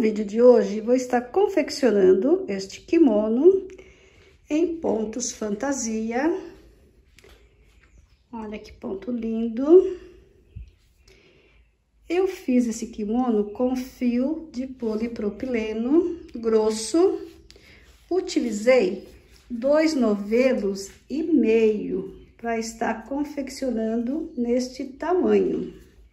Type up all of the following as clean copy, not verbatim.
vídeo de hoje, vou estar confeccionando este kimono em pontos fantasia. Olha que ponto lindo. Eu fiz esse kimono com fio de polipropileno grosso. Utilizei 2,5 novelos para estar confeccionando neste tamanho.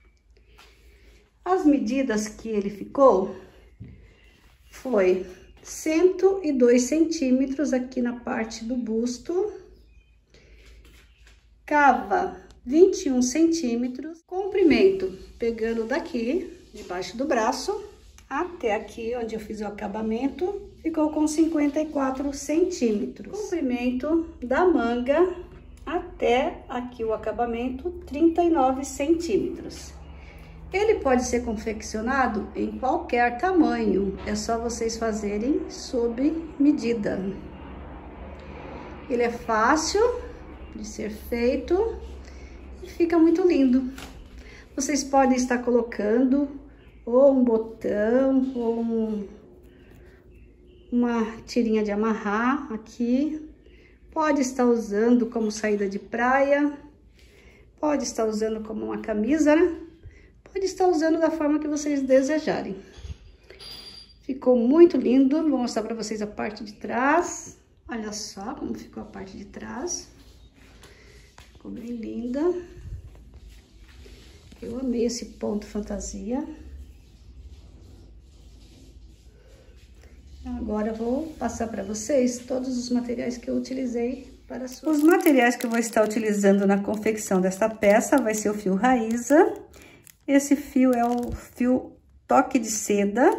As medidas que ele ficou foi 102 centímetros aqui na parte do busto, cava 21 centímetros, comprimento pegando daqui, debaixo do braço, até aqui onde eu fiz o acabamento, ficou com 54 centímetros. Comprimento da manga até aqui o acabamento, 39 centímetros. Ele pode ser confeccionado em qualquer tamanho, é só vocês fazerem sob medida. Ele é fácil de ser feito e fica muito lindo. Vocês podem estar colocando ou um botão ou uma tirinha de amarrar aqui. Pode estar usando como saída de praia, pode estar usando como uma camisa, né? Pode estar usando da forma que vocês desejarem. Ficou muito lindo. Vou mostrar para vocês a parte de trás. Olha só como ficou a parte de trás. Ficou bem linda. Eu amei esse ponto fantasia. Agora eu vou passar para vocês todos os materiais que eu utilizei para sua... Os materiais que eu vou estar utilizando na confecção desta peça vai ser o fio Raíza. Esse fio é o fio toque de seda.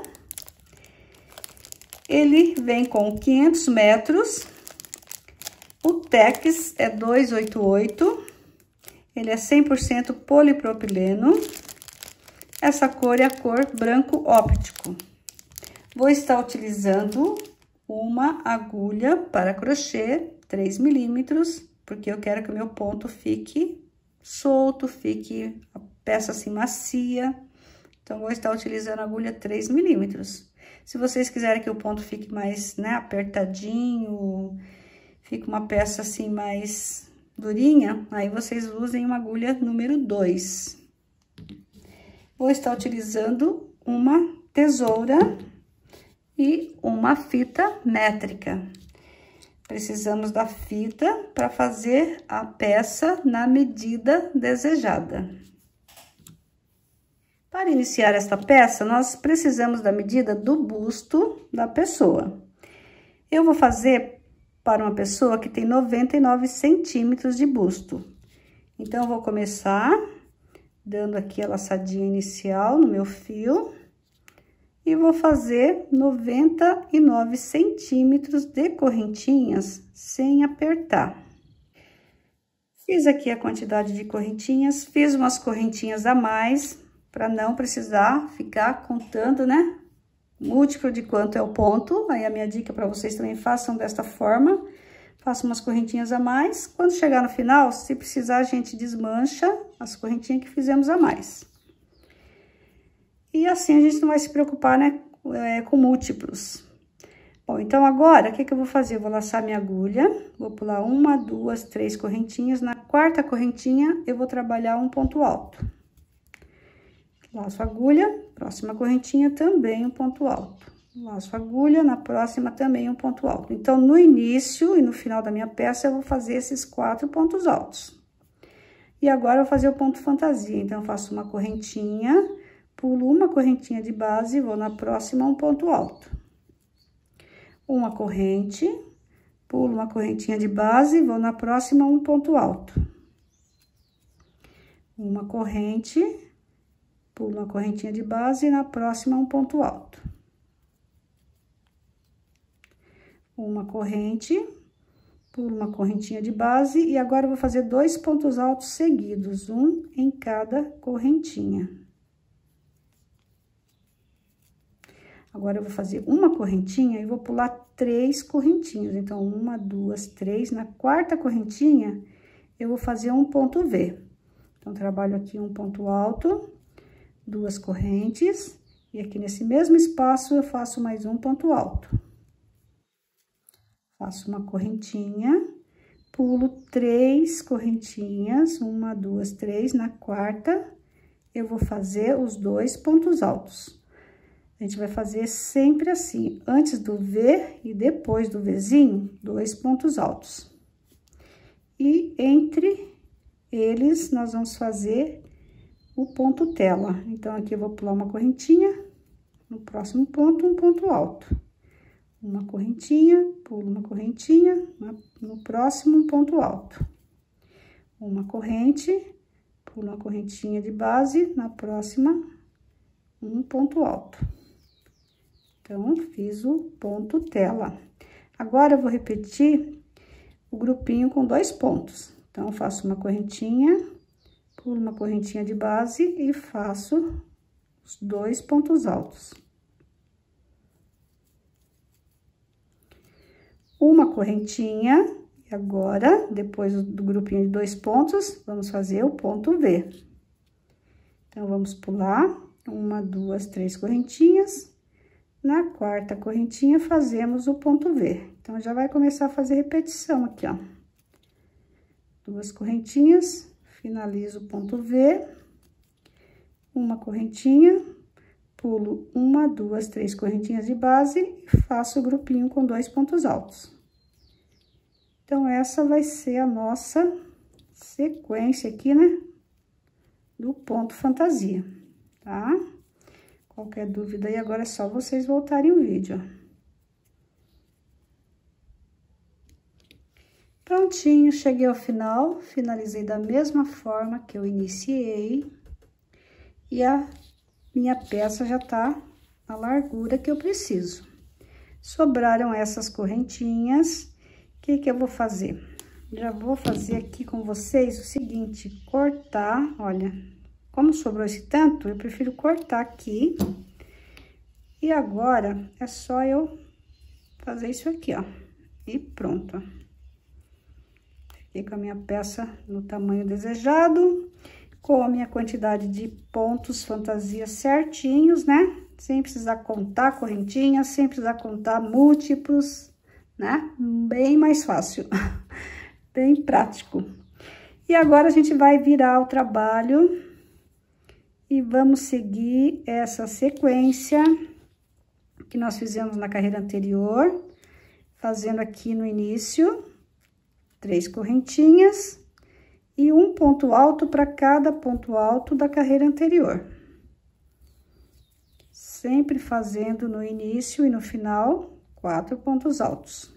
Ele vem com 500 metros. O Tex é 288. Ele é 100% polipropileno. Essa cor é a cor branco óptico. Vou estar utilizando uma agulha para crochê 3 milímetros, porque eu quero que o meu ponto fique solto, fique a peça assim macia. Então, vou estar utilizando a agulha 3 milímetros. Se vocês quiserem que o ponto fique mais, né, apertadinho, fique uma peça assim mais durinha, aí vocês usem uma agulha número 2. Vou estar utilizando uma tesoura e uma fita métrica. Precisamos da fita para fazer a peça na medida desejada. Para iniciar esta peça, nós precisamos da medida do busto da pessoa. Eu vou fazer para uma pessoa que tem 99 centímetros de busto. Então, eu vou começar dando aqui a laçadinha inicial no meu fio. E vou fazer 99 centímetros de correntinhas sem apertar. Fiz aqui a quantidade de correntinhas, fiz umas correntinhas a mais, para não precisar ficar contando, né? Múltiplo de quanto é o ponto. Aí a minha dica para vocês também façam desta forma. Faço umas correntinhas a mais. Quando chegar no final, se precisar, a gente desmancha as correntinhas que fizemos a mais. E assim a gente não vai se preocupar, né, com múltiplos. Bom, então agora, o que eu vou fazer? Eu vou laçar minha agulha, vou pular 1, 2, 3 correntinhas. Na quarta correntinha, eu vou trabalhar um ponto alto. Laço a agulha, próxima correntinha também um ponto alto. Laço a agulha, na próxima também um ponto alto. Então, no início e no final da minha peça, eu vou fazer esses 4 pontos altos. E agora, eu vou fazer o ponto fantasia. Então, eu faço uma correntinha, pulo uma correntinha de base, vou na próxima um ponto alto. Uma corrente, pulo uma correntinha de base, vou na próxima um ponto alto. Uma corrente, pulo uma correntinha de base e na próxima um ponto alto. Uma corrente, pulo uma correntinha de base e agora eu vou fazer 2 pontos altos seguidos, um em cada correntinha. Agora, eu vou fazer uma correntinha e vou pular 3 correntinhas. Então, 1, 2, 3. Na quarta correntinha, eu vou fazer um ponto V. Então, trabalho aqui um ponto alto, 2 correntes E aqui nesse mesmo espaço, eu faço mais um ponto alto. Faço uma correntinha, pulo 3 correntinhas, 1, 2, 3, na quarta, eu vou fazer os 2 pontos altos. A gente vai fazer sempre assim, antes do V e depois do Vzinho, 2 pontos altos. E entre eles, nós vamos fazer o ponto tela. Então, aqui eu vou pular uma correntinha, no próximo ponto, um ponto alto. Uma correntinha, pulo uma correntinha, no próximo, um ponto alto. Uma corrente, pulo uma correntinha de base, na próxima, um ponto alto. Então, fiz o ponto tela. Agora, eu vou repetir o grupinho com 2 pontos. Então, eu faço uma correntinha, pulo uma correntinha de base e faço os 2 pontos altos. Uma correntinha, e agora, depois do grupinho de 2 pontos, vamos fazer o ponto V. Então, vamos pular 1, 2, 3 correntinhas. Na quarta correntinha, fazemos o ponto V. Então, já vai começar a fazer repetição aqui, ó. 2 correntinhas, finalizo o ponto V. Uma correntinha, pulo 1, 2, 3 correntinhas de base e faço o grupinho com 2 pontos altos. Então, essa vai ser a nossa sequência aqui, né? Do ponto fantasia, tá? Qualquer dúvida aí, agora é só vocês voltarem o vídeo, ó. Prontinho, cheguei ao final, finalizei da mesma forma que eu iniciei. E a minha peça já tá na largura que eu preciso. Sobraram essas correntinhas, o que que eu vou fazer? Já vou fazer aqui com vocês o seguinte, cortar, olha... Como sobrou esse tanto, eu prefiro cortar aqui. E agora, é só eu fazer isso aqui, ó. E pronto, ó. Fiquei com a minha peça no tamanho desejado, com a minha quantidade de pontos fantasia certinhos, né? Sem precisar contar correntinhas, sem precisar contar múltiplos, né? Bem mais fácil, bem prático. E agora, a gente vai virar o trabalho... E vamos seguir essa sequência que nós fizemos na carreira anterior, fazendo aqui no início, 3 correntinhas e um ponto alto para cada ponto alto da carreira anterior. Sempre fazendo no início e no final, 4 pontos altos.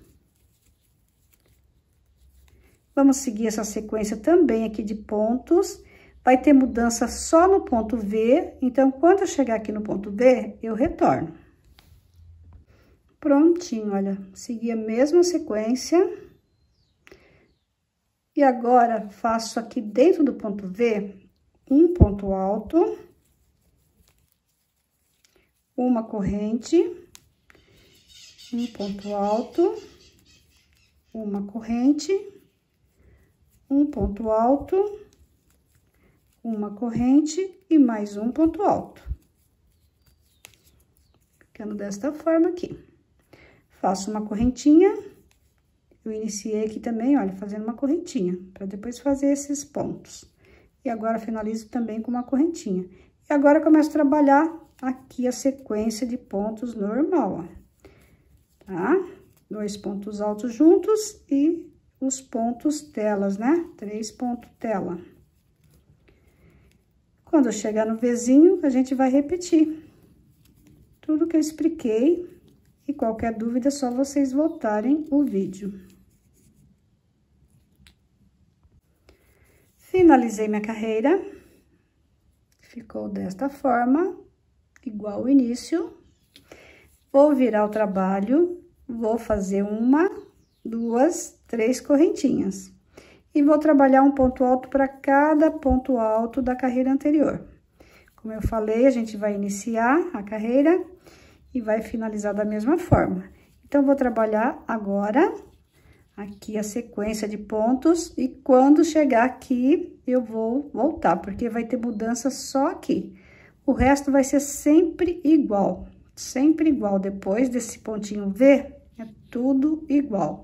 Vamos seguir essa sequência também aqui de pontos. Vai ter mudança só no ponto V, então, quando eu chegar aqui no ponto V, eu retorno. Prontinho, olha, segui a mesma sequência. E agora, faço aqui dentro do ponto V, um ponto alto, uma corrente, um ponto alto, uma corrente, um ponto alto, uma corrente e mais um ponto alto. Ficando desta forma aqui. Faço uma correntinha. Eu iniciei aqui também, olha, fazendo uma correntinha, para depois fazer esses pontos. E agora, finalizo também com uma correntinha. E agora, eu começo a trabalhar aqui a sequência de pontos normal, ó. Tá? 2 pontos altos juntos e os pontos telas, né? 3 pontos tela. Quando eu chegar no Vzinho, a gente vai repetir tudo que eu expliquei. E qualquer dúvida, é só vocês voltarem o vídeo. Finalizei minha carreira. Ficou desta forma, igual o início. Vou virar o trabalho, vou fazer 1, 2, 3 correntinhas. E vou trabalhar um ponto alto para cada ponto alto da carreira anterior. Como eu falei, a gente vai iniciar a carreira e vai finalizar da mesma forma. Então, vou trabalhar agora aqui a sequência de pontos e quando chegar aqui, eu vou voltar, porque vai ter mudança só aqui. O resto vai ser sempre igual. Sempre igual. Depois desse pontinho V, é tudo igual.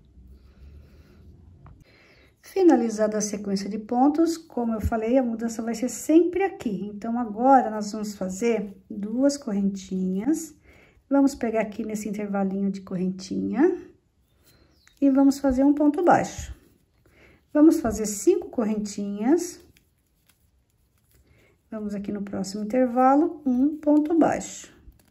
Finalizada a sequência de pontos, como eu falei, a mudança vai ser sempre aqui. Então, agora, nós vamos fazer 2 correntinhas. Vamos pegar aqui nesse intervalinho de correntinha. E vamos fazer um ponto baixo. Vamos fazer 5 correntinhas. Vamos aqui no próximo intervalo, um ponto baixo.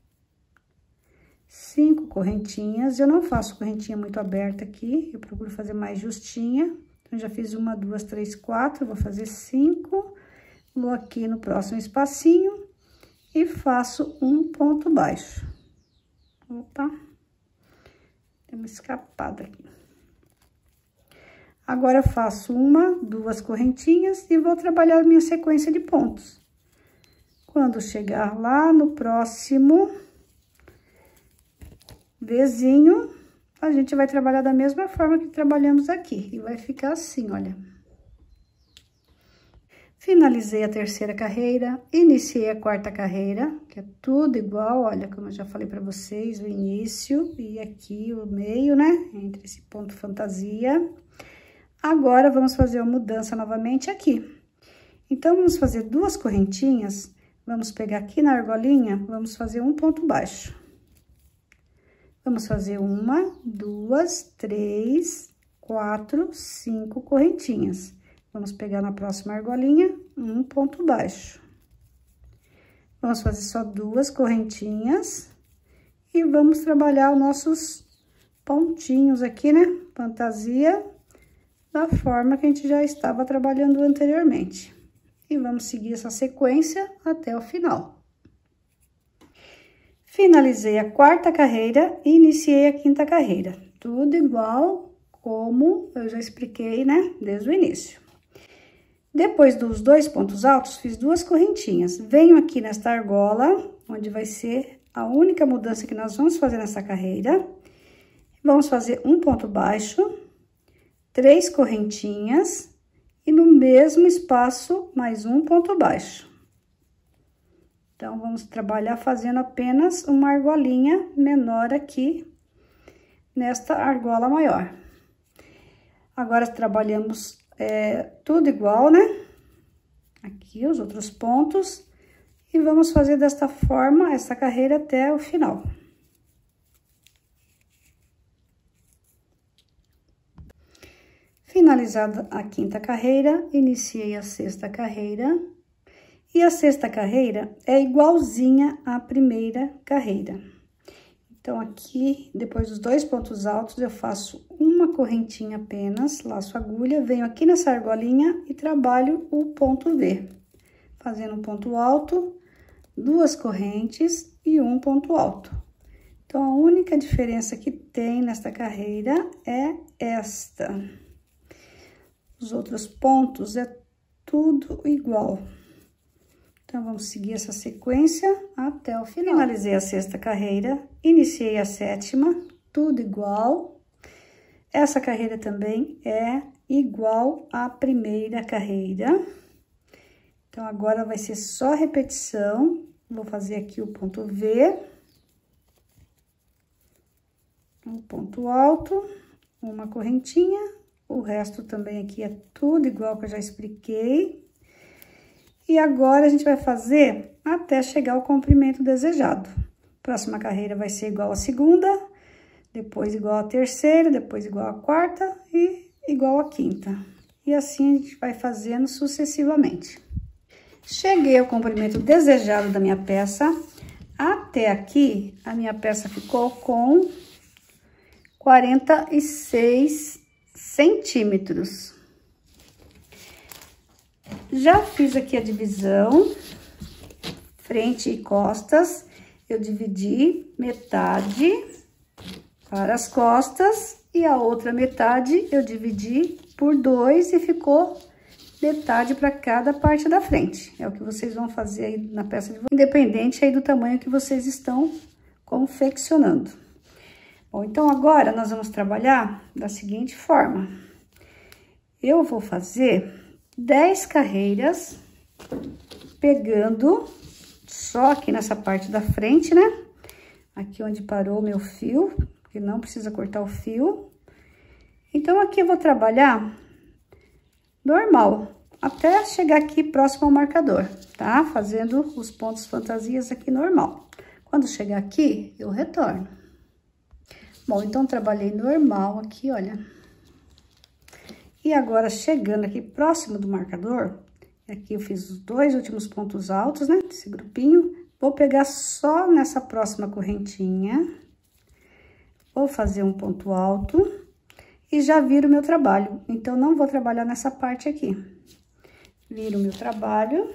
5 correntinhas. Eu não faço correntinha muito aberta aqui, eu procuro fazer mais justinha. Então, já fiz 1, 2, 3, 4, vou fazer 5. Vou aqui no próximo espacinho e faço um ponto baixo. Opa, tem uma escapada aqui. Agora, eu faço 1, 2 correntinhas e vou trabalhar a minha sequência de pontos. Quando chegar lá no próximo Vzinho, a gente vai trabalhar da mesma forma que trabalhamos aqui. E vai ficar assim, olha. Finalizei a terceira carreira, iniciei a quarta carreira, que é tudo igual, olha, como eu já falei pra vocês, o início e aqui o meio, né? Entre esse ponto fantasia. Agora, vamos fazer a mudança novamente aqui. Então, vamos fazer 2 correntinhas, vamos pegar aqui na argolinha, vamos fazer um ponto baixo. Vamos fazer 1, 2, 3, 4, 5 correntinhas. Vamos pegar na próxima argolinha, um ponto baixo. Vamos fazer só 2 correntinhas e vamos trabalhar os nossos pontinhos aqui, né? Fantasia, da forma que a gente já estava trabalhando anteriormente. E vamos seguir essa sequência até o final. Finalizei a quarta carreira e iniciei a quinta carreira. Tudo igual como eu já expliquei, né? Desde o início. Depois dos 2 pontos altos, fiz 2 correntinhas. Venho aqui nesta argola, onde vai ser a única mudança que nós vamos fazer nessa carreira. Vamos fazer um ponto baixo, 3 correntinhas e no mesmo espaço, mais um ponto baixo. Então, vamos trabalhar fazendo apenas uma argolinha menor aqui, nesta argola maior. Agora, trabalhamos tudo igual, né? Aqui, os outros pontos. E vamos fazer desta forma, essa carreira até o final. Finalizada a quinta carreira, iniciei a sexta carreira. E a sexta carreira é igualzinha à primeira carreira. Então, aqui, depois dos 2 pontos altos, eu faço uma correntinha apenas, laço a agulha, venho aqui nessa argolinha e trabalho o ponto V. Fazendo um ponto alto, 2 correntes e um ponto alto. Então, a única diferença que tem nesta carreira é esta. Os outros pontos é tudo igual. Então, vamos seguir essa sequência até o final. Finalizei a sexta carreira, iniciei a sétima, tudo igual. Essa carreira também é igual à primeira carreira. Então, agora vai ser só repetição. Vou fazer aqui o ponto V. Um ponto alto, uma correntinha. O resto também aqui é tudo igual que eu já expliquei. E agora, a gente vai fazer até chegar ao comprimento desejado. Próxima carreira vai ser igual à segunda, depois igual à terceira, depois igual à quarta e igual à quinta. E assim, a gente vai fazendo sucessivamente. Cheguei ao comprimento desejado da minha peça. Até aqui, a minha peça ficou com 46 centímetros. Já fiz aqui a divisão, frente e costas, eu dividi metade para as costas e a outra metade eu dividi por 2 e ficou metade para cada parte da frente. É o que vocês vão fazer aí na peça de vocês, independente aí do tamanho que vocês estão confeccionando. Bom, então agora nós vamos trabalhar da seguinte forma. Eu vou fazer 10 carreiras, pegando só aqui nessa parte da frente, né? Aqui onde parou o meu fio, porque não precisa cortar o fio. Então, aqui eu vou trabalhar normal, até chegar aqui próximo ao marcador, tá? Fazendo os pontos fantasias aqui normal. Quando chegar aqui, eu retorno. Bom, então, trabalhei normal aqui, olha. E agora, chegando aqui próximo do marcador, aqui eu fiz os 2 últimos pontos altos, né? Desse grupinho. Vou pegar só nessa próxima correntinha. Vou fazer um ponto alto. E já viro o meu trabalho. Então, não vou trabalhar nessa parte aqui. Viro o meu trabalho.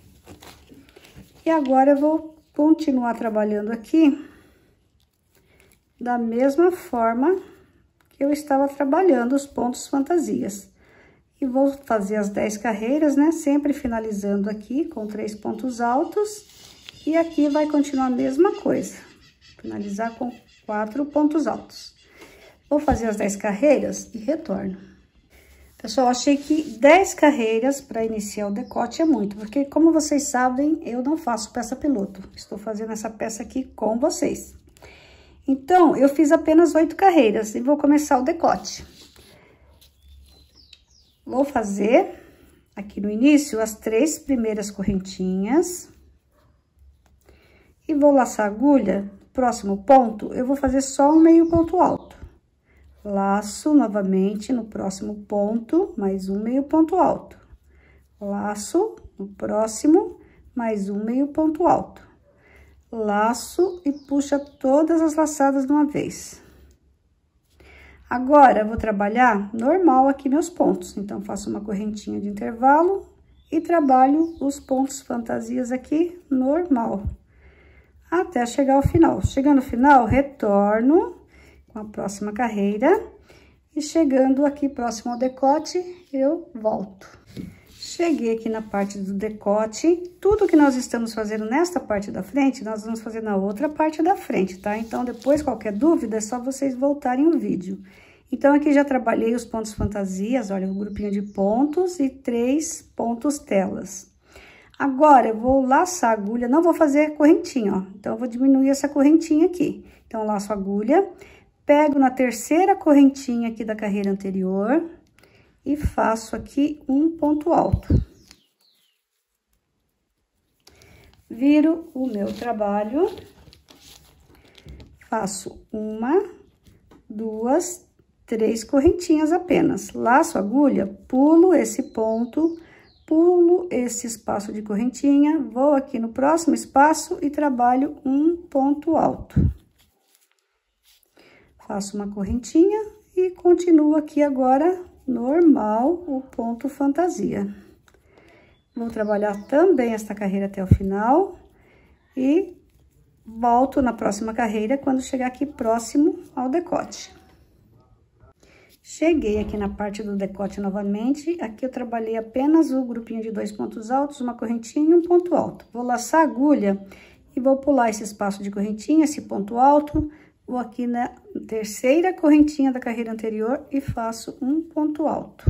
E agora, eu vou continuar trabalhando aqui da mesma forma que eu estava trabalhando os pontos fantasias. E vou fazer as 10 carreiras, né? Sempre finalizando aqui com 3 pontos altos. E aqui vai continuar a mesma coisa. Finalizar com 4 pontos altos. Vou fazer as 10 carreiras e retorno. Pessoal, achei que 10 carreiras para iniciar o decote é muito, porque como vocês sabem, eu não faço peça piloto. Estou fazendo essa peça aqui com vocês. Então, eu fiz apenas 8 carreiras e vou começar o decote. Vou fazer aqui no início as 3 primeiras correntinhas. E vou laçar a agulha, próximo ponto, eu vou fazer só um meio ponto alto. Laço novamente no próximo ponto, mais um meio ponto alto. Laço no próximo, mais um meio ponto alto. Laço e puxa todas as laçadas de uma vez. Agora, eu vou trabalhar normal aqui meus pontos. Então, faço uma correntinha de intervalo e trabalho os pontos fantasias aqui normal. Até chegar ao final. Chegando no final, retorno com a próxima carreira. E chegando aqui próximo ao decote, eu volto. Cheguei aqui na parte do decote. Tudo que nós estamos fazendo nesta parte da frente, nós vamos fazer na outra parte da frente, tá? Então, depois, qualquer dúvida, é só vocês voltarem o vídeo. Então, aqui já trabalhei os pontos fantasias, olha, um grupinho de pontos e 3 pontos telas. Agora, eu vou laçar a agulha, não vou fazer correntinha, ó. Então, eu vou diminuir essa correntinha aqui. Então, laço a agulha, pego na terceira correntinha aqui da carreira anterior e faço aqui um ponto alto. Viro o meu trabalho, faço 1, 2, 3 correntinhas apenas. Laço a agulha, pulo esse ponto, pulo esse espaço de correntinha, vou aqui no próximo espaço e trabalho um ponto alto. Faço uma correntinha e continuo aqui agora normal o ponto fantasia. Vou trabalhar também esta carreira até o final e volto na próxima carreira quando chegar aqui próximo ao decote. Cheguei aqui na parte do decote novamente, aqui eu trabalhei apenas o grupinho de 2 pontos altos, uma correntinha e um ponto alto. Vou laçar a agulha e vou pular esse espaço de correntinha, esse ponto alto, vou aqui na terceira correntinha da carreira anterior e faço um ponto alto.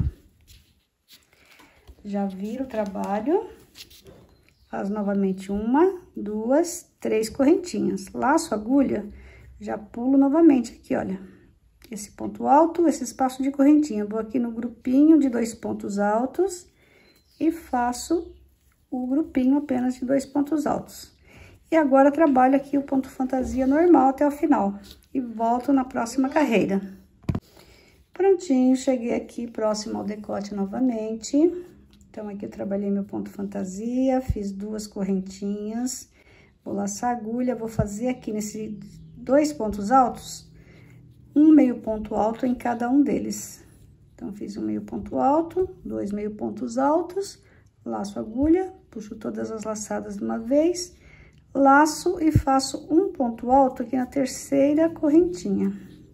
Já viro o trabalho, faço novamente 1, 2, 3 correntinhas. Laço a agulha, já pulo novamente aqui, olha. Esse ponto alto, esse espaço de correntinha. Vou aqui no grupinho de 2 pontos altos e faço o grupinho apenas de 2 pontos altos. E agora, trabalho aqui o ponto fantasia normal até o final. E volto na próxima carreira. Prontinho, cheguei aqui próximo ao decote novamente. Então, aqui eu trabalhei meu ponto fantasia, fiz 2 correntinhas. Vou laçar a agulha, vou fazer aqui nesses 2 pontos altos, um meio ponto alto em cada um deles. Então, fiz um meio ponto alto, 2 meio pontos altos, laço a agulha, puxo todas as laçadas de uma vez, laço e faço um ponto alto aqui na terceira correntinha.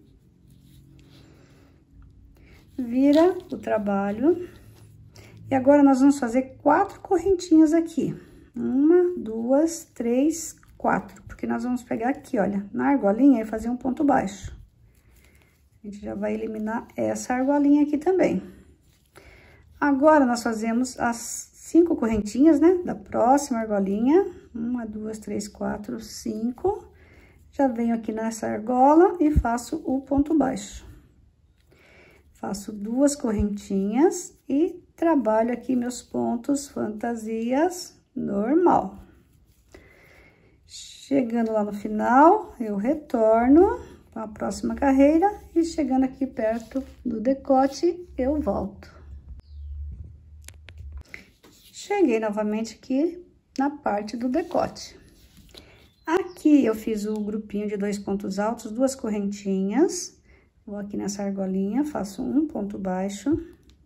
Vira o trabalho. E agora, nós vamos fazer 4 correntinhas aqui. 1, 2, 3, 4. Porque nós vamos pegar aqui, olha, na argolinha e fazer um ponto baixo. A gente já vai eliminar essa argolinha aqui também. Agora, nós fazemos as 5 correntinhas, né? Da próxima argolinha. 1, 2, 3, 4, 5. Já venho aqui nessa argola e faço o ponto baixo. Faço 2 correntinhas e trabalho aqui meus pontos fantasias normal. Chegando lá no final, eu retorno com a próxima carreira e chegando aqui perto do decote, eu volto. Cheguei novamente aqui na parte do decote. Aqui eu fiz o grupinho de 2 pontos altos, 2 correntinhas. Vou aqui nessa argolinha, faço um ponto baixo.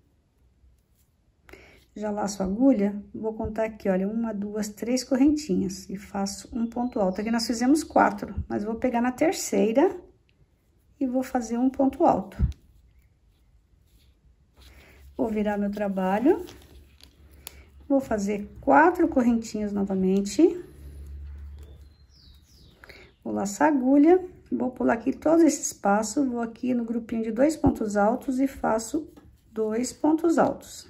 Já laço a agulha, vou contar aqui, olha, 1, 2, 3 correntinhas e faço um ponto alto. Aqui nós fizemos 4, mas vou pegar na terceira e vou fazer um ponto alto. Vou virar meu trabalho, vou fazer 4 correntinhas novamente. Vou laçar a agulha, vou pular aqui todo esse espaço, vou aqui no grupinho de 2 pontos altos e faço 2 pontos altos.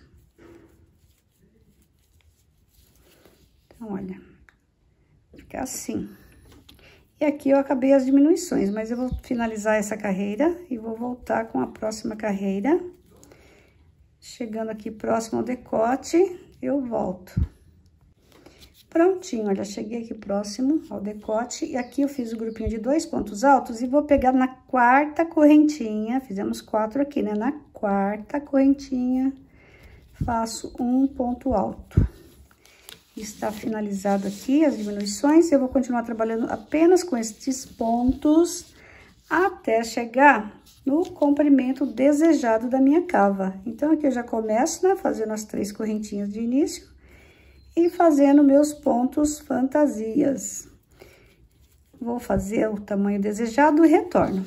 Então, olha, fica assim. E aqui eu acabei as diminuições, mas eu vou finalizar essa carreira e vou voltar com a próxima carreira. Chegando aqui próximo ao decote, eu volto. Prontinho, olha, cheguei aqui próximo ao decote e aqui eu fiz o grupinho de 2 pontos altos e vou pegar na 4ª correntinha, fizemos 4 aqui, né? Na 4ª correntinha, faço um ponto alto. Está finalizado aqui as diminuições, eu vou continuar trabalhando apenas com estes pontos até chegar no comprimento desejado da minha cava. Então, aqui eu já começo, né, fazendo as 3 correntinhas de início e fazendo meus pontos fantasias. Vou fazer o tamanho desejado e retorno.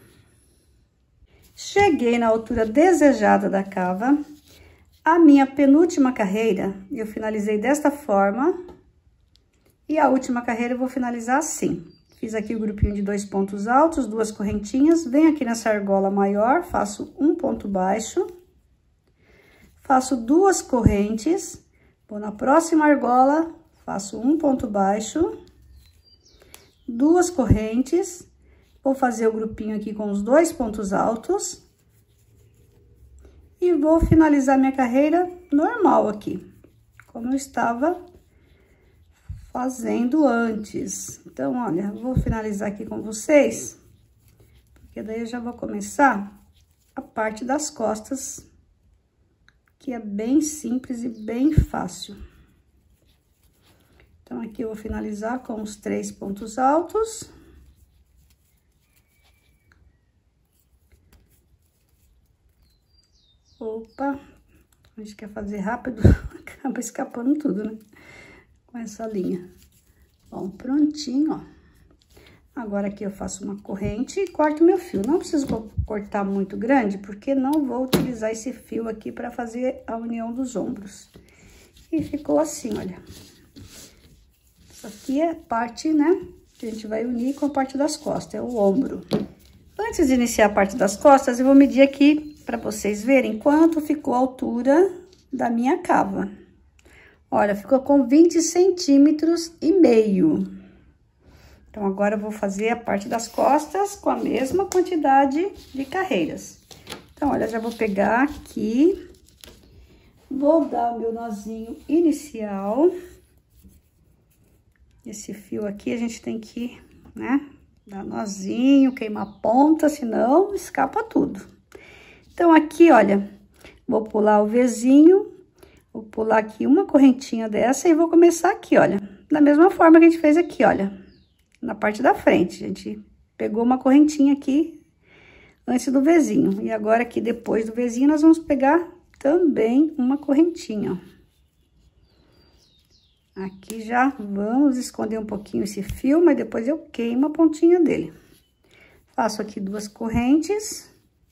Cheguei na altura desejada da cava. A minha penúltima carreira, eu finalizei desta forma. E a última carreira eu vou finalizar assim. Fiz aqui o grupinho de 2 pontos altos, 2 correntinhas. Venho aqui nessa argola maior, faço um ponto baixo. Faço 2 correntes. Vou na próxima argola, faço um ponto baixo. 2 correntes. Vou fazer o grupinho aqui com os 2 pontos altos. E vou finalizar minha carreira normal aqui, como eu estava fazendo antes. Então, olha, vou finalizar aqui com vocês, porque daí eu já vou começar a parte das costas, que é bem simples e bem fácil. Então, aqui eu vou finalizar com os 3 pontos altos. Opa, a gente quer fazer rápido, acaba escapando tudo, né? Com essa linha. Bom, prontinho, ó. Agora aqui eu faço uma corrente e corto meu fio. Não preciso cortar muito grande, porque não vou utilizar esse fio aqui para fazer a união dos ombros. E ficou assim, olha. Isso aqui é parte, né, que a gente vai unir com a parte das costas, é o ombro. Antes de iniciar a parte das costas, eu vou medir aqui para vocês verem quanto ficou a altura da minha cava. Olha, ficou com 20 centímetros e meio. Então, agora eu vou fazer a parte das costas com a mesma quantidade de carreiras. Então, olha, já vou pegar aqui, vou dar o meu nozinho inicial. Esse fio aqui a gente tem que, né, dar nozinho, queimar a ponta, senão escapa tudo. Então, aqui, olha, vou pular o Vzinho, vou pular aqui uma correntinha dessa e vou começar aqui, olha, da mesma forma que a gente fez aqui, olha, na parte da frente. A gente pegou uma correntinha aqui antes do Vzinho. E agora, aqui, depois do Vzinho, nós vamos pegar também uma correntinha, ó. Aqui já vamos esconder um pouquinho esse fio, mas depois eu queimo a pontinha dele. Faço aqui 2 correntes.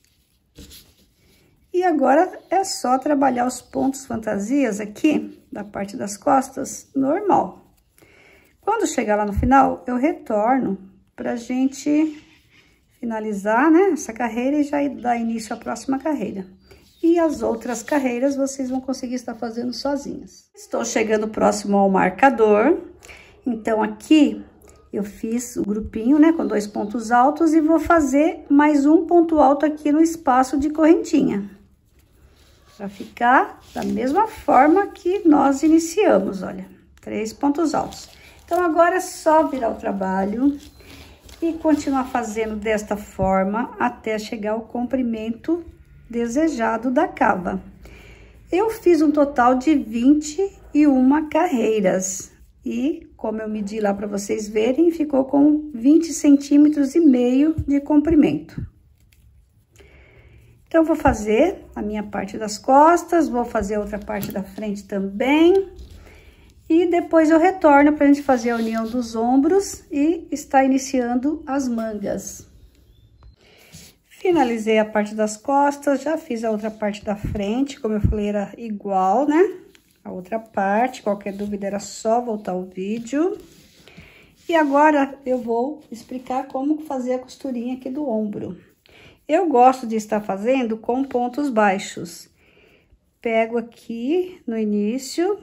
E agora é só trabalhar os pontos fantasias aqui, da parte das costas, normal. Quando chegar lá no final, eu retorno pra gente finalizar, né, essa carreira e já dar início à próxima carreira. E as outras carreiras vocês vão conseguir estar fazendo sozinhas. Estou chegando próximo ao marcador Então, aqui eu fiz o grupinho, né, com 2 pontos altos e vou fazer mais um ponto alto aqui no espaço de correntinha. Pra ficar da mesma forma que nós iniciamos, olha, 3 pontos altos. Então, agora é só virar o trabalho e continuar fazendo desta forma até chegar ao comprimento desejado da cava. Eu fiz um total de 21 carreiras e, como eu medi lá para vocês verem, ficou com 20 centímetros e meio de comprimento. Então, vou fazer a minha parte das costas, vou fazer a outra parte da frente também. E depois eu retorno pra gente fazer a união dos ombros e estar iniciando as mangas. Finalizei a parte das costas, já fiz a outra parte da frente, como eu falei, era igual, né? A outra parte, qualquer dúvida era só voltar o vídeo. E agora eu vou explicar como fazer a costurinha aqui do ombro. Eu gosto de estar fazendo com pontos baixos. Pego aqui no início,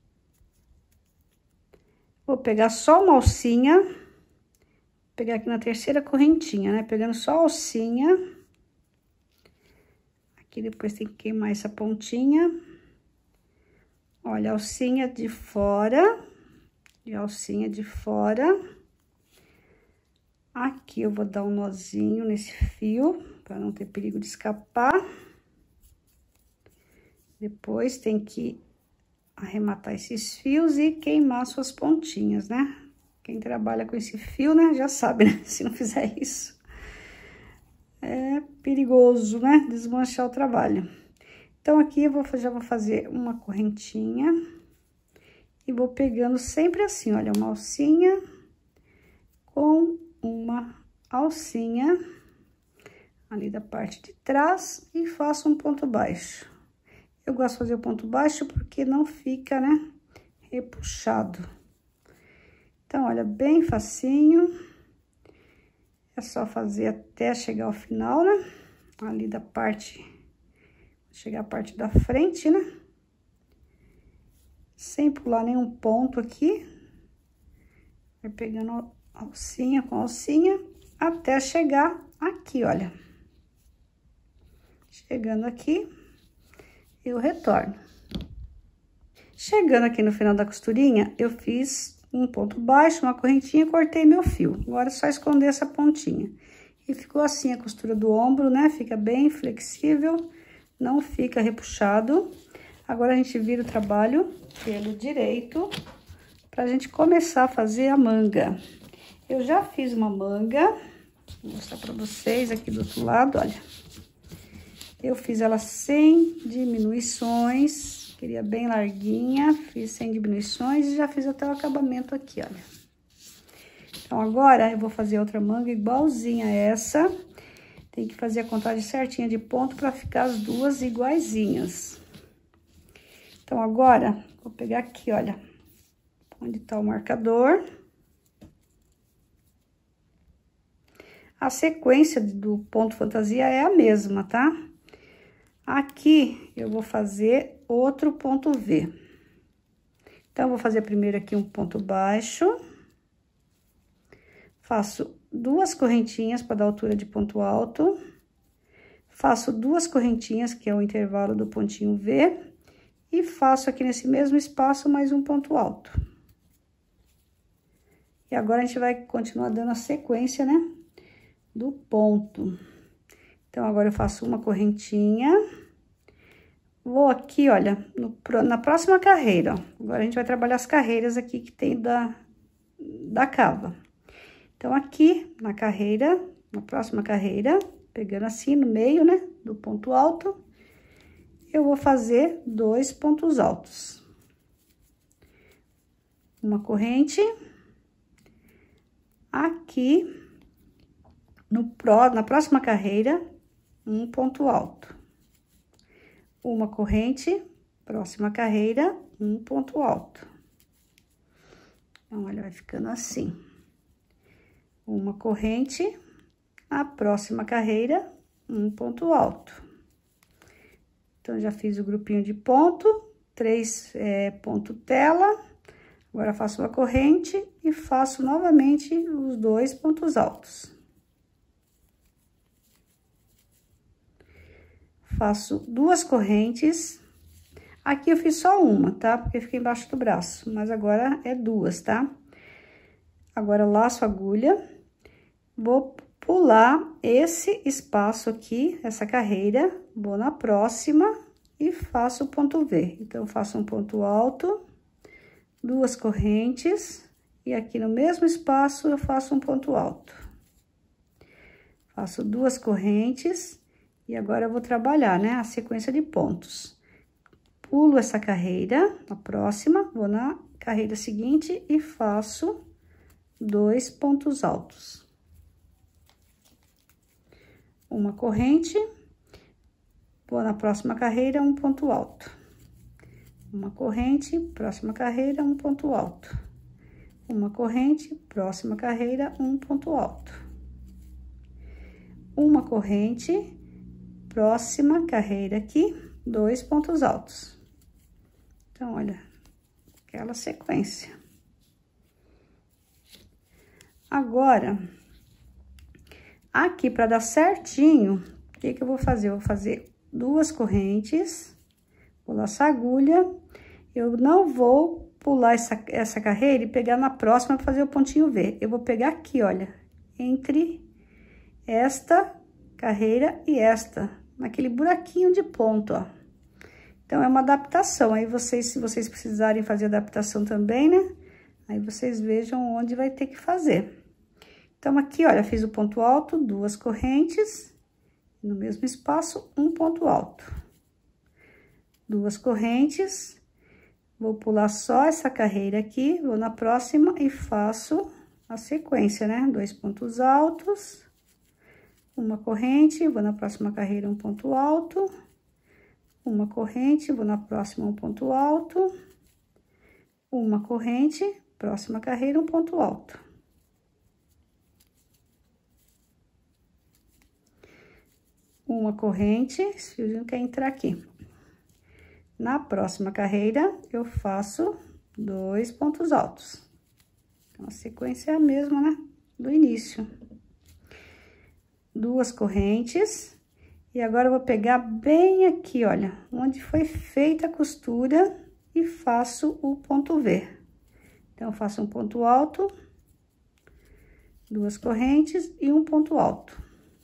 vou pegar só uma alcinha, pegar aqui na terceira correntinha, né? Pegando só a alcinha. Aqui depois tem que queimar essa pontinha. Olha, alcinha de fora, e alcinha de fora. Aqui eu vou dar um nozinho nesse fio, para não ter perigo de escapar. Depois tem que arrematar esses fios e queimar suas pontinhas, né? Quem trabalha com esse fio, né, já sabe, né? Se não fizer isso, é perigoso, né? Desmanchar o trabalho. Então, aqui eu já vou fazer uma correntinha e vou pegando sempre assim, olha, uma alcinha com uma alcinha ali da parte de trás e faço um ponto baixo. Eu gosto de fazer o ponto baixo porque não fica, né, repuxado. Então, olha, bem facinho. É só fazer até chegar ao final, né? Ali da parte, chegar a parte da frente, né? Sem pular nenhum ponto aqui. Vai pegando alcinha com alcinha até chegar aqui, olha. Chegando aqui, eu retorno. Chegando aqui no final da costurinha, eu fiz um ponto baixo, uma correntinha, cortei meu fio. Agora é só esconder essa pontinha. E ficou assim a costura do ombro, né? Fica bem flexível, não fica repuxado. Agora a gente vira o trabalho pelo direito pra gente começar a fazer a manga. Eu já fiz uma manga, vou mostrar pra vocês aqui do outro lado, olha. Eu fiz ela sem diminuições. Queria bem larguinha, fiz sem diminuições e já fiz até o acabamento aqui, olha. Então, agora eu vou fazer outra manga igualzinha a essa. Tem que fazer a contagem certinha de ponto para ficar as duas iguaizinhas. Então, agora, vou pegar aqui, olha, onde tá o marcador. A sequência do ponto fantasia é a mesma, tá? Aqui, eu vou fazer outro ponto V. Então, vou fazer primeiro aqui um ponto baixo. Faço 2 correntinhas para dar altura de ponto alto. Faço 2 correntinhas, que é o intervalo do pontinho V. E faço aqui nesse mesmo espaço mais um ponto alto. E agora, a gente vai continuar dando a sequência, né? Do ponto. Então, agora eu faço uma correntinha. Vou aqui, olha, na próxima carreira, ó. Agora, a gente vai trabalhar as carreiras aqui que tem da cava. Então, aqui na carreira, na próxima carreira, pegando assim no meio, né, do ponto alto, eu vou fazer 2 pontos altos. Uma corrente. Aqui, na próxima carreira, um ponto alto. Uma corrente, próxima carreira, um ponto alto. Então, olha, vai ficando assim. Uma corrente, a próxima carreira, um ponto alto. Então, já fiz o grupinho de ponto, 3 ponto tela. Agora, faço uma corrente e faço novamente os 2 pontos altos. Faço 2 correntes. Aqui eu fiz só uma, tá? Porque fica embaixo do braço, mas agora é 2, tá? Agora, laço a agulha, vou pular esse espaço aqui, essa carreira, vou na próxima e faço o ponto V. Então, faço um ponto alto, 2 correntes, e aqui no mesmo espaço eu faço um ponto alto. Faço 2 correntes, e agora eu vou trabalhar, né, a sequência de pontos. Pulo essa carreira, a próxima, vou na carreira seguinte e faço 2 pontos altos. Uma corrente, vou na próxima carreira, um ponto alto. Uma corrente, próxima carreira, um ponto alto. Uma corrente, próxima carreira, um ponto alto. Uma corrente, próxima carreira aqui, 2 pontos altos. Então, olha, aquela sequência. Agora, aqui para dar certinho, o que que eu vou fazer? Eu vou fazer 2 correntes, vou laçar a agulha, eu não vou pular essa carreira e pegar na próxima para fazer o pontinho V. Eu vou pegar aqui, olha, entre esta carreira e esta, naquele buraquinho de ponto, ó. Então, é uma adaptação, aí vocês, se vocês precisarem fazer adaptação também, né? Aí vocês vejam onde vai ter que fazer. Então, aqui, olha, fiz o ponto alto, 2 correntes, no mesmo espaço, um ponto alto. 2 correntes, vou pular só essa carreira aqui, vou na próxima e faço a sequência, né? 2 pontos altos, uma corrente, vou na próxima carreira, um ponto alto, uma corrente, vou na próxima, um ponto alto, uma corrente, próxima carreira, um ponto alto. Uma corrente, esse fiozinho quer entrar aqui. Na próxima carreira, eu faço 2 pontos altos. Então, a sequência é a mesma, né? Do início. 2 correntes. E agora, eu vou pegar bem aqui, olha, onde foi feita a costura e faço o ponto V. Então, eu faço um ponto alto, 2 correntes e um ponto alto.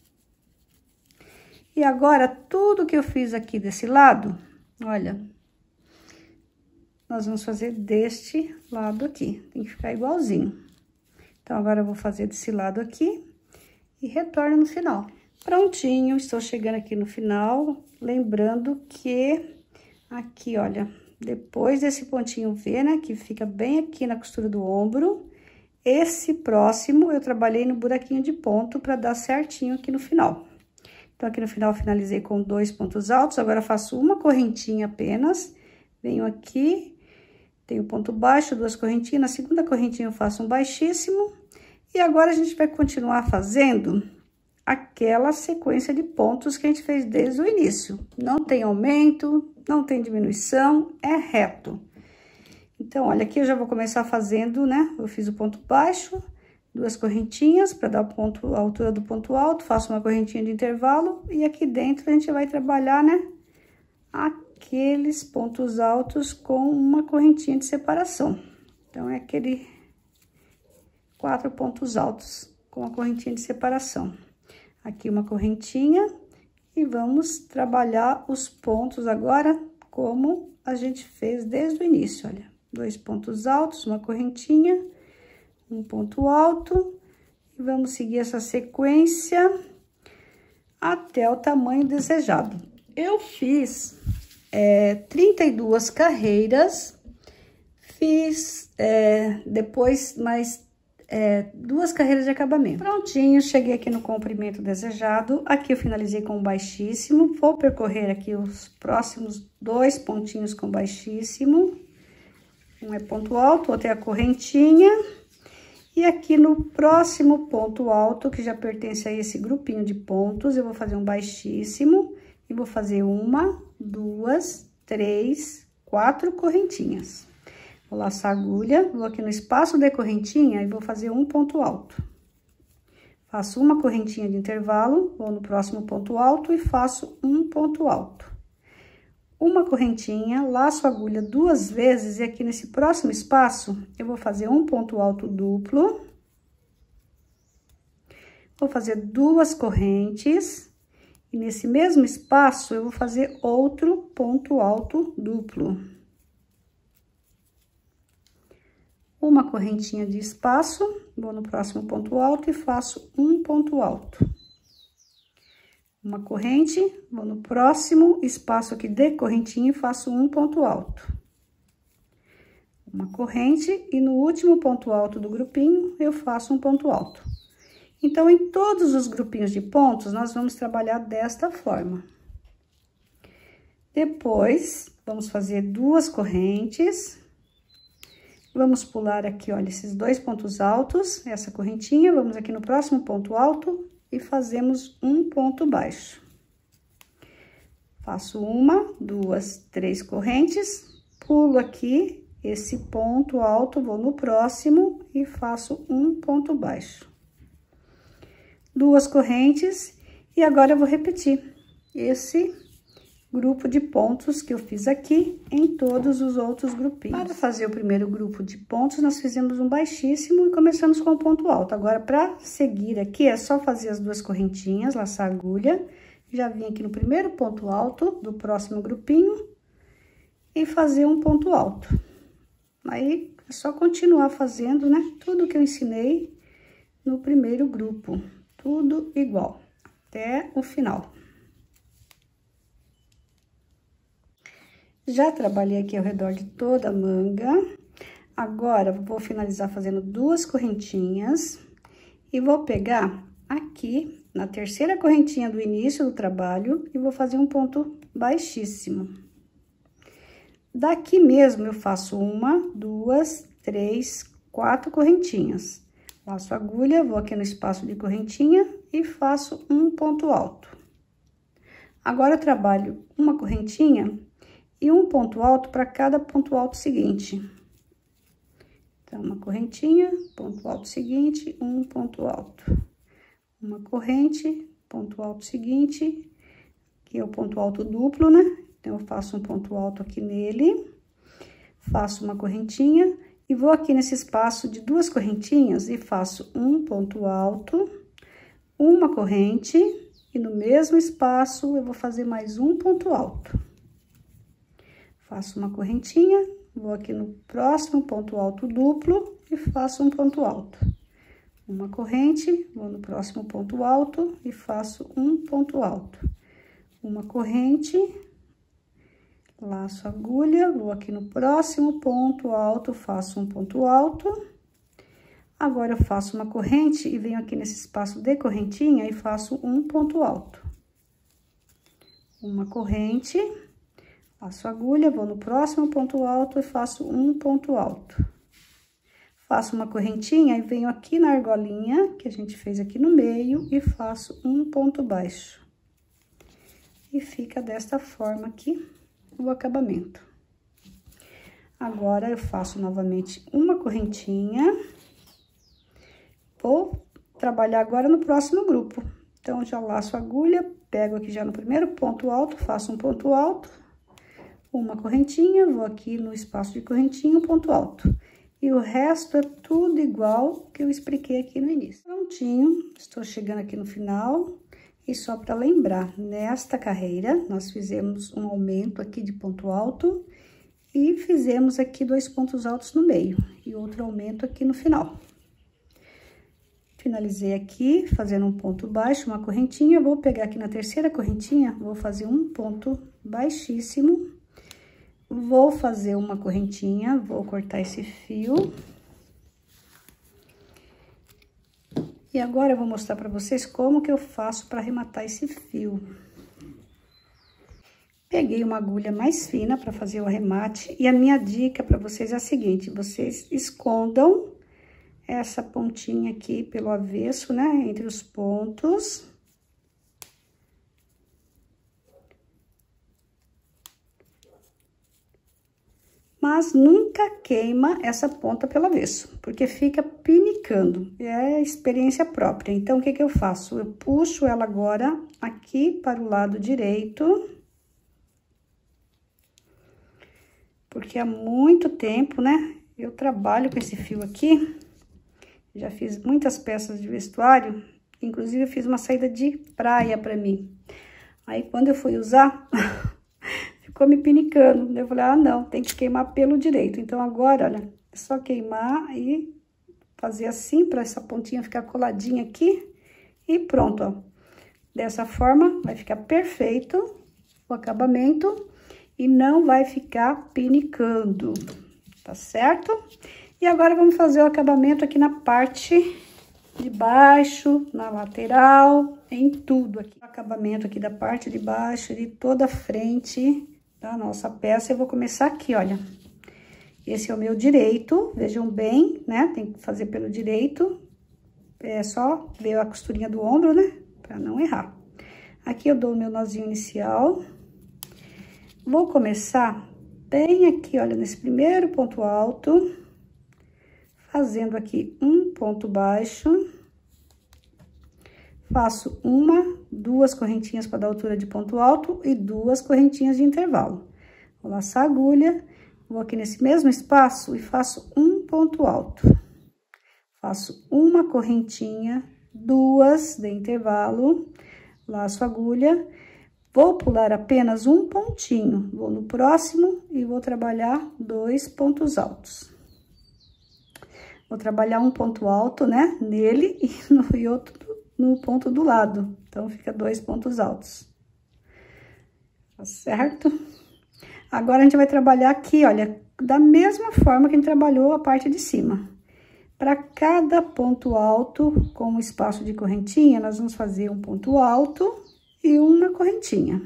E agora, tudo que eu fiz aqui desse lado, olha, nós vamos fazer deste lado aqui, tem que ficar igualzinho. Então, agora eu vou fazer desse lado aqui e retorno no final. Prontinho, estou chegando aqui no final, lembrando que aqui, olha, depois desse pontinho V, né, que fica bem aqui na costura do ombro, esse próximo eu trabalhei no buraquinho de ponto para dar certinho aqui no final. Então, aqui no final, eu finalizei com 2 pontos altos, agora faço uma correntinha apenas, venho aqui, tenho ponto baixo, 2 correntinhas, na segunda correntinha eu faço um baixíssimo, e agora a gente vai continuar fazendo aquela sequência de pontos que a gente fez desde o início. Não tem aumento, não tem diminuição, é reto. Então, olha, aqui eu já vou começar fazendo, né? Eu fiz o ponto baixo, 2 correntinhas para dar a altura do ponto alto, faço uma correntinha de intervalo e aqui dentro a gente vai trabalhar, né? Aqueles pontos altos com uma correntinha de separação. Então, é aquele 4 pontos altos com a correntinha de separação. Aqui uma correntinha e vamos trabalhar os pontos agora como a gente fez desde o início, olha. 2 pontos altos, uma correntinha, um ponto alto e vamos seguir essa sequência até o tamanho desejado. Eu fiz 32 carreiras, fiz depois mais 2 carreiras de acabamento. Prontinho, cheguei aqui no comprimento desejado. Aqui eu finalizei com baixíssimo. Vou percorrer aqui os próximos 2 pontinhos com baixíssimo. Um é ponto alto, outro é a correntinha. E aqui no próximo ponto alto, que já pertence a esse grupinho de pontos, eu vou fazer um baixíssimo e vou fazer 1, 2, 3, 4 correntinhas. Vou laçar a agulha, vou aqui no espaço de correntinha e vou fazer um ponto alto. Faço uma correntinha de intervalo, vou no próximo ponto alto e faço um ponto alto. Uma correntinha, laço a agulha 2 vezes e aqui nesse próximo espaço eu vou fazer um ponto alto duplo. Vou fazer 2 correntes e nesse mesmo espaço eu vou fazer outro ponto alto duplo. Uma correntinha de espaço, vou no próximo ponto alto e faço um ponto alto. Uma corrente, vou no próximo espaço aqui de correntinha e faço um ponto alto. Uma corrente e no último ponto alto do grupinho eu faço um ponto alto. Então, em todos os grupinhos de pontos, nós vamos trabalhar desta forma. Depois, vamos fazer 2 correntes. Vamos pular aqui, olha, esses 2 pontos altos, essa correntinha, vamos aqui no próximo ponto alto e fazemos um ponto baixo. Faço 1, 2, 3 correntes, pulo aqui esse ponto alto, vou no próximo e faço um ponto baixo. 2 correntes e agora eu vou repetir esse grupo de pontos que eu fiz aqui em todos os outros grupinhos. Para fazer o primeiro grupo de pontos, nós fizemos um baixíssimo e começamos com o ponto alto. Agora, para seguir aqui, é só fazer as 2 correntinhas, laçar a agulha, já vim aqui no primeiro ponto alto do próximo grupinho e fazer um ponto alto. Aí, é só continuar fazendo, né, tudo que eu ensinei no primeiro grupo, tudo igual, até o final. Já trabalhei aqui ao redor de toda a manga. Agora, vou finalizar fazendo 2 correntinhas. E vou pegar aqui, na terceira correntinha do início do trabalho, e vou fazer um ponto baixíssimo. Daqui mesmo, eu faço 1, 2, 3, 4 correntinhas. Laço a agulha, vou aqui no espaço de correntinha e faço um ponto alto. Agora, eu trabalho uma correntinha e um ponto alto para cada ponto alto seguinte. Então, uma correntinha, ponto alto seguinte, um ponto alto. Uma corrente, ponto alto seguinte, que é o ponto alto duplo, né? Então, eu faço um ponto alto aqui nele, faço uma correntinha e vou aqui nesse espaço de 2 correntinhas e faço um ponto alto, uma corrente e no mesmo espaço eu vou fazer mais um ponto alto. Faço uma correntinha, vou aqui no próximo ponto alto duplo e faço um ponto alto. Uma corrente, vou no próximo ponto alto e faço um ponto alto. Uma corrente, laço a agulha, vou aqui no próximo ponto alto, faço um ponto alto. Agora, eu faço uma corrente e venho aqui nesse espaço de correntinha e faço um ponto alto. Uma corrente. Passo a agulha, vou no próximo ponto alto e faço um ponto alto. Faço uma correntinha e venho aqui na argolinha, que a gente fez aqui no meio, e faço um ponto baixo. E fica desta forma aqui o acabamento. Agora, eu faço novamente uma correntinha. Vou trabalhar agora no próximo grupo. Então, já laço a agulha, pego aqui já no primeiro ponto alto, faço um ponto alto. Uma correntinha, vou aqui no espaço de correntinha, um ponto alto. E o resto é tudo igual que eu expliquei aqui no início. Prontinho, estou chegando aqui no final. E só para lembrar, nesta carreira, nós fizemos um aumento aqui de ponto alto. E fizemos aqui 2 pontos altos no meio. E outro aumento aqui no final. Finalizei aqui, fazendo um ponto baixo, uma correntinha. Vou pegar aqui na terceira correntinha, vou fazer um ponto baixíssimo. Vou fazer uma correntinha, vou cortar esse fio. E agora, eu vou mostrar pra vocês como que eu faço para arrematar esse fio. Peguei uma agulha mais fina para fazer o arremate. E a minha dica para vocês é a seguinte, vocês escondam essa pontinha aqui pelo avesso, né, entre os pontos. mas nunca queima essa ponta pelo avesso, porque fica pinicando, é experiência própria. Então, o que que eu faço? Eu puxo ela agora aqui para o lado direito, porque há muito tempo, né, eu trabalho com esse fio aqui, já fiz muitas peças de vestuário, inclusive eu fiz uma saída de praia pra mim. Aí, quando eu fui usar... ficou me pinicando. Eu falei, ah, não, tem que queimar pelo direito. Então, agora, olha, é só queimar e fazer assim, para essa pontinha ficar coladinha aqui. E pronto, ó. Dessa forma, vai ficar perfeito o acabamento e não vai ficar pinicando, tá certo? E agora, vamos fazer o acabamento aqui na parte de baixo, na lateral, em tudo aqui. O acabamento aqui da parte de baixo, de toda a frente da nossa peça. Eu vou começar aqui, olha. Esse é o meu direito, vejam bem, né? Tem que fazer pelo direito. É só ver a costurinha do ombro, né? Pra não errar. Aqui eu dou o meu nozinho inicial. Vou começar bem aqui, olha, nesse primeiro ponto alto, fazendo aqui um ponto baixo. Faço duas correntinhas para dar altura de ponto alto e 2 correntinhas de intervalo. Vou laçar a agulha, vou aqui nesse mesmo espaço e faço um ponto alto. Faço uma correntinha, 2 de intervalo, laço a agulha, vou pular apenas um pontinho, vou no próximo e vou trabalhar 2 pontos altos. Vou trabalhar um ponto alto, né, nele e outro no ponto do lado, então fica 2 pontos altos, tá certo? Agora, a gente vai trabalhar aqui, olha, da mesma forma que a gente trabalhou a parte de cima. Para cada ponto alto, com o espaço de correntinha, nós vamos fazer um ponto alto e uma correntinha.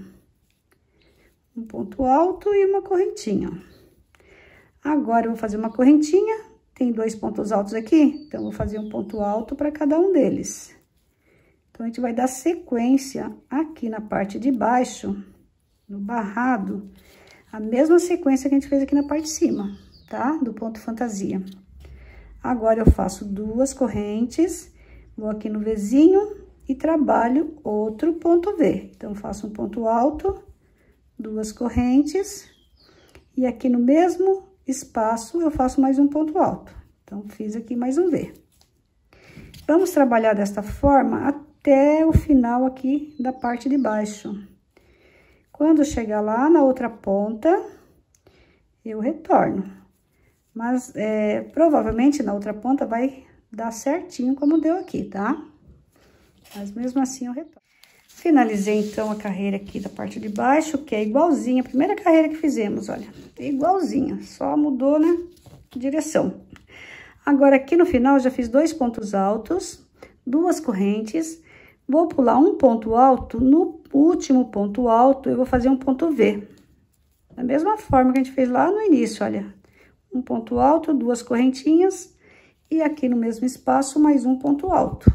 Um ponto alto e uma correntinha. Agora, eu vou fazer uma correntinha, tem 2 pontos altos aqui, então, eu vou fazer um ponto alto para cada um deles. Então, a gente vai dar sequência aqui na parte de baixo, no barrado, a mesma sequência que a gente fez aqui na parte de cima, tá? Do ponto fantasia. Agora, eu faço 2 correntes, vou aqui no Vzinho e trabalho outro ponto V. Então, faço um ponto alto, 2 correntes, e aqui no mesmo espaço, eu faço mais um ponto alto. Então, fiz aqui mais um V. Vamos trabalhar desta forma até o final aqui da parte de baixo. Quando chegar lá na outra ponta, eu retorno. Mas, provavelmente, na outra ponta vai dar certinho como deu aqui, tá? Mas, mesmo assim, eu retorno. Finalizei, então, a carreira aqui da parte de baixo, que é igualzinha a primeira carreira que fizemos, olha. Igualzinha, só mudou, né, direção. Agora, aqui no final, eu já fiz 2 pontos altos, 2 correntes. Vou pular um ponto alto, no último ponto alto, eu vou fazer um ponto V. Da mesma forma que a gente fez lá no início, olha. Um ponto alto, 2 correntinhas, e aqui no mesmo espaço, mais um ponto alto.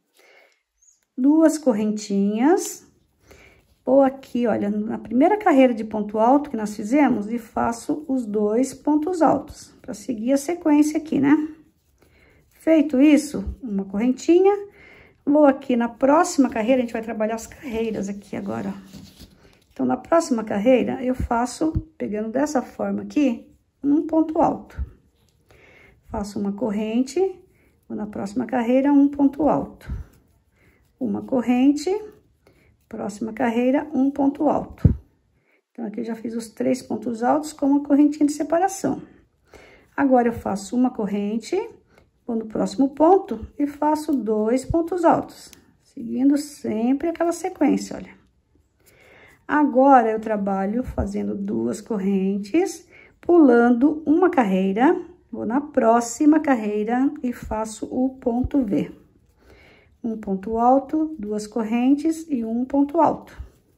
2 correntinhas, vou aqui, olha, na primeira carreira de ponto alto que nós fizemos, e faço os 2 pontos altos, para seguir a sequência aqui, né? Feito isso, uma correntinha. Vou aqui na próxima carreira, a gente vai trabalhar as carreiras aqui agora, ó. Então, na próxima carreira, eu faço, pegando dessa forma aqui, um ponto alto. Faço uma corrente, vou na próxima carreira, um ponto alto. Uma corrente, próxima carreira, um ponto alto. Então, aqui eu já fiz os 3 pontos altos com uma correntinha de separação. Agora, eu faço uma corrente... Vou no próximo ponto e faço 2 pontos altos, seguindo sempre aquela sequência, olha. Agora, eu trabalho fazendo 2 correntes, pulando uma carreira, vou na próxima carreira e faço o ponto V. Um ponto alto, 2 correntes e um ponto alto.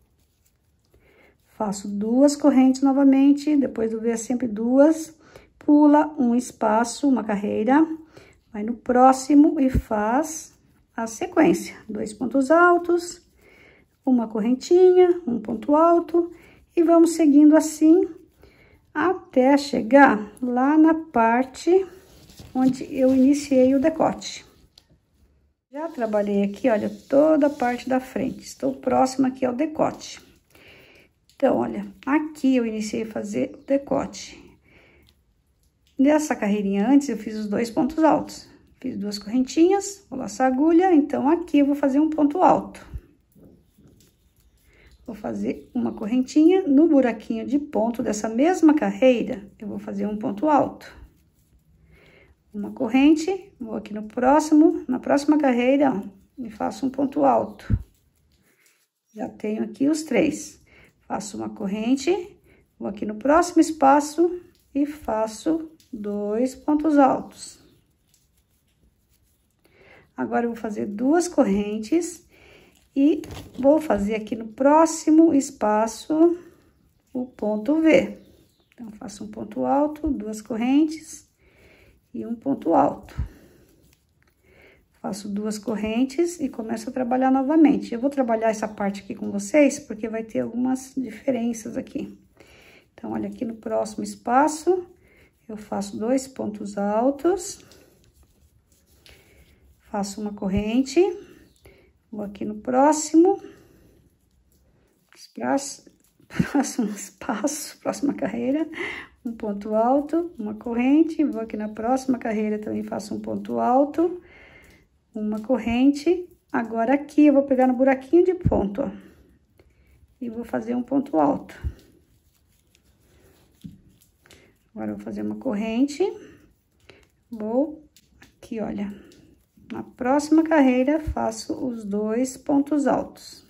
Faço 2 correntes novamente, depois do V é sempre 2, pula um espaço, uma carreira... Vai no próximo e faz a sequência. 2 pontos altos, uma correntinha, um ponto alto. E vamos seguindo assim até chegar lá na parte onde eu iniciei o decote. Já trabalhei aqui, olha, toda a parte da frente. Estou próxima aqui ao decote. Então, olha, aqui eu iniciei a fazer o decote. Nessa carreirinha antes, eu fiz os 2 pontos altos. Fiz 2 correntinhas, vou laçar a agulha, então aqui eu vou fazer um ponto alto. Vou fazer uma correntinha, no buraquinho de ponto dessa mesma carreira, eu vou fazer um ponto alto. Uma corrente, vou aqui no próximo, na próxima carreira, ó, e faço um ponto alto. Já tenho aqui os 3. Faço uma corrente, vou aqui no próximo espaço e faço 2 pontos altos. Agora, eu vou fazer 2 correntes e vou fazer aqui no próximo espaço o ponto V. Então, faço um ponto alto, 2 correntes e um ponto alto. Faço 2 correntes e começo a trabalhar novamente. Eu vou trabalhar essa parte aqui com vocês, porque vai ter algumas diferenças aqui. Então, olha, aqui no próximo espaço, eu faço 2 pontos altos. Faço uma corrente, vou aqui no próximo espaço, faço um espaço, próxima carreira, um ponto alto, uma corrente, vou aqui na próxima carreira também faço um ponto alto, uma corrente. Agora aqui eu vou pegar no buraquinho de ponto, ó, e vou fazer um ponto alto. Agora eu vou fazer uma corrente, vou aqui, olha. Na próxima carreira, faço os 2 pontos altos.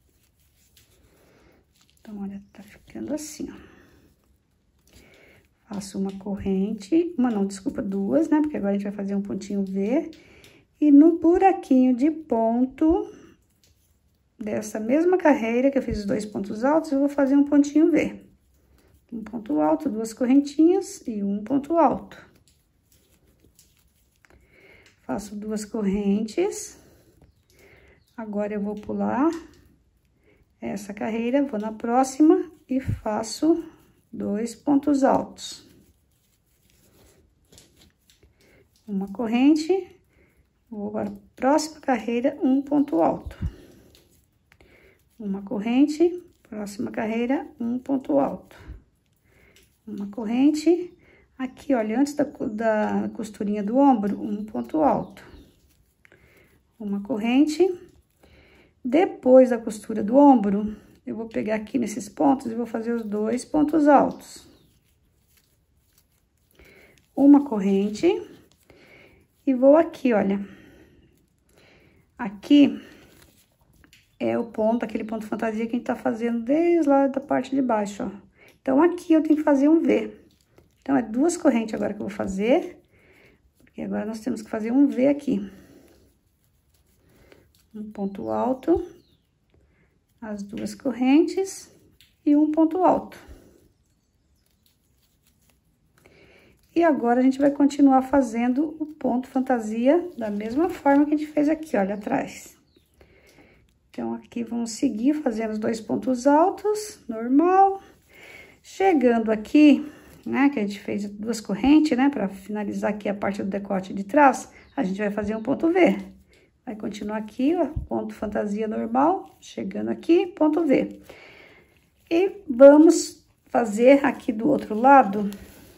Então, olha, tá ficando assim, ó. Faço uma corrente, desculpa, 2, né? Porque agora a gente vai fazer um pontinho V. E no buraquinho de ponto dessa mesma carreira que eu fiz os 2 pontos altos, eu vou fazer um pontinho V. Um ponto alto, 2 correntinhas e um ponto alto. Faço 2 correntes. Agora, eu vou pular essa carreira, vou na próxima e faço 2 pontos altos. Uma corrente, vou para a próxima carreira, um ponto alto. Uma corrente, próxima carreira, um ponto alto. Uma corrente... Aqui, olha, antes da costurinha do ombro, um ponto alto. Uma corrente. Depois da costura do ombro, eu vou pegar aqui nesses pontos e vou fazer os 2 pontos altos. Uma corrente. E vou aqui, olha. Aqui é o ponto, aquele ponto fantasia que a gente tá fazendo desde lá da parte de baixo, ó. Então, aqui eu tenho que fazer um V. Então, é 2 correntes agora que eu vou fazer, porque agora nós temos que fazer um V aqui. Um ponto alto, as 2 correntes e um ponto alto. E agora, a gente vai continuar fazendo o ponto fantasia da mesma forma que a gente fez aqui, olha, atrás. Então, aqui vamos seguir fazendo os 2 pontos altos, normal. Chegando aqui... né, que a gente fez 2 correntes, né, para finalizar aqui a parte do decote de trás, a gente vai fazer um ponto V. Vai continuar aqui, ó, ponto fantasia normal, chegando aqui, ponto V. E vamos fazer aqui do outro lado,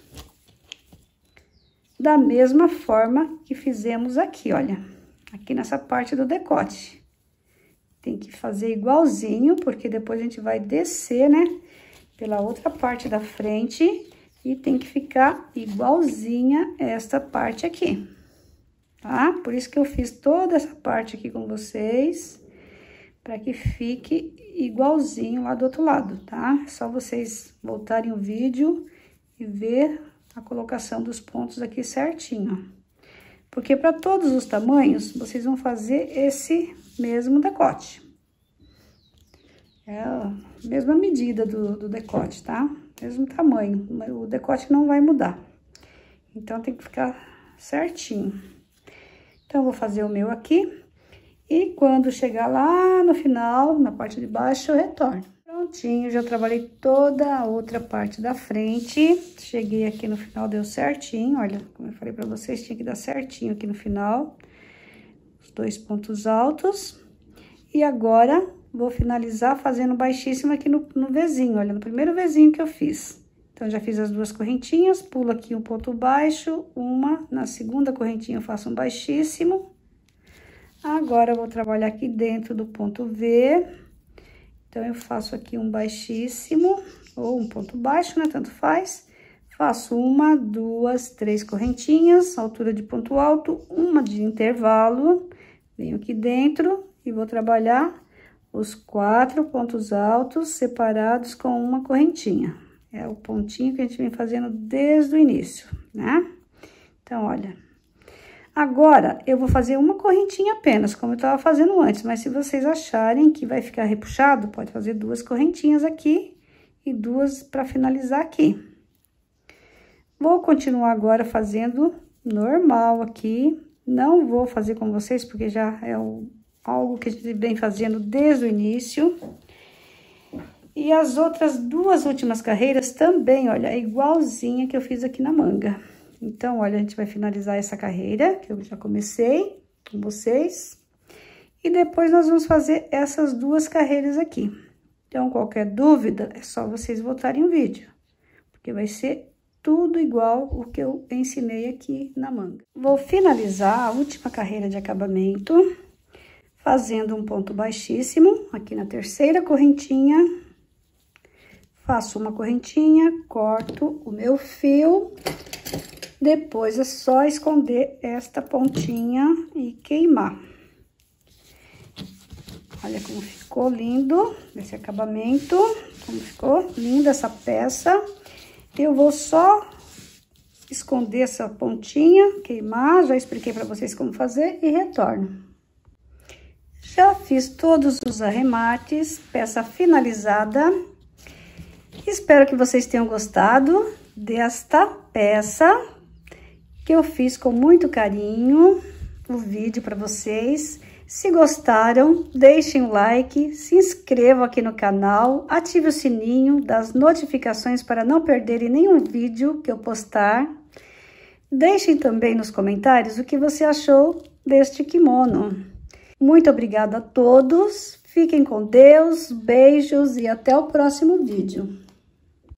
da mesma forma que fizemos aqui, olha, aqui nessa parte do decote. Tem que fazer igualzinho, porque depois a gente vai descer, né, pela outra parte da frente... E tem que ficar igualzinha esta parte aqui, tá? Por isso que eu fiz toda essa parte aqui com vocês, para que fique igualzinho lá do outro lado, tá? É só vocês voltarem o vídeo e ver a colocação dos pontos aqui certinho, ó. Porque para todos os tamanhos, vocês vão fazer esse mesmo decote. É a mesma medida do decote, tá? Mesmo tamanho, o decote não vai mudar. Então, tem que ficar certinho. Então, eu vou fazer o meu aqui. E quando chegar lá no final, na parte de baixo, eu retorno. Prontinho, já trabalhei toda a outra parte da frente. Cheguei aqui no final, deu certinho. Olha, como eu falei pra vocês, tinha que dar certinho aqui no final. Os 2 pontos altos. E agora, vou finalizar fazendo baixíssimo aqui no Vzinho. Olha, no primeiro Vzinho que eu fiz. Então, já fiz as 2 correntinhas, pulo aqui um ponto baixo, na segunda correntinha eu faço um baixíssimo. Agora, eu vou trabalhar aqui dentro do ponto V. Então, eu faço aqui um baixíssimo, ou um ponto baixo, né? Tanto faz. Faço 1, 2, 3 correntinhas, altura de ponto alto, uma de intervalo. Venho aqui dentro e vou trabalhar os 4 pontos altos separados com uma correntinha. É o pontinho que a gente vem fazendo desde o início, né? Então, olha. Agora, eu vou fazer uma correntinha apenas, como eu tava fazendo antes. Mas se vocês acharem que vai ficar repuxado, pode fazer 2 correntinhas aqui e 2 para finalizar aqui. Vou continuar agora fazendo normal aqui. Não vou fazer com vocês, porque já é algo que a gente vem fazendo desde o início. E as outras 2 últimas carreiras também, olha, é igualzinha que eu fiz aqui na manga. Então, olha, a gente vai finalizar essa carreira, que eu já comecei com vocês. E depois nós vamos fazer essas 2 carreiras aqui. Então, qualquer dúvida, é só vocês voltarem o vídeo. Porque vai ser tudo igual o que eu ensinei aqui na manga. Vou finalizar a última carreira de acabamento, fazendo um ponto baixíssimo, aqui na terceira correntinha. Faço uma correntinha, corto o meu fio. Depois, é só esconder esta pontinha e queimar. Olha como ficou lindo esse acabamento, como ficou linda essa peça. Eu vou só esconder essa pontinha, queimar, já expliquei pra vocês como fazer e retorno. Já fiz todos os arremates, peça finalizada. Espero que vocês tenham gostado desta peça, que eu fiz com muito carinho o vídeo para vocês. Se gostaram, deixem um like, se inscrevam aqui no canal, ative o sininho das notificações para não perderem nenhum vídeo que eu postar. Deixem também nos comentários o que você achou deste kimono. Muito obrigada a todos, fiquem com Deus, beijos e até o próximo vídeo.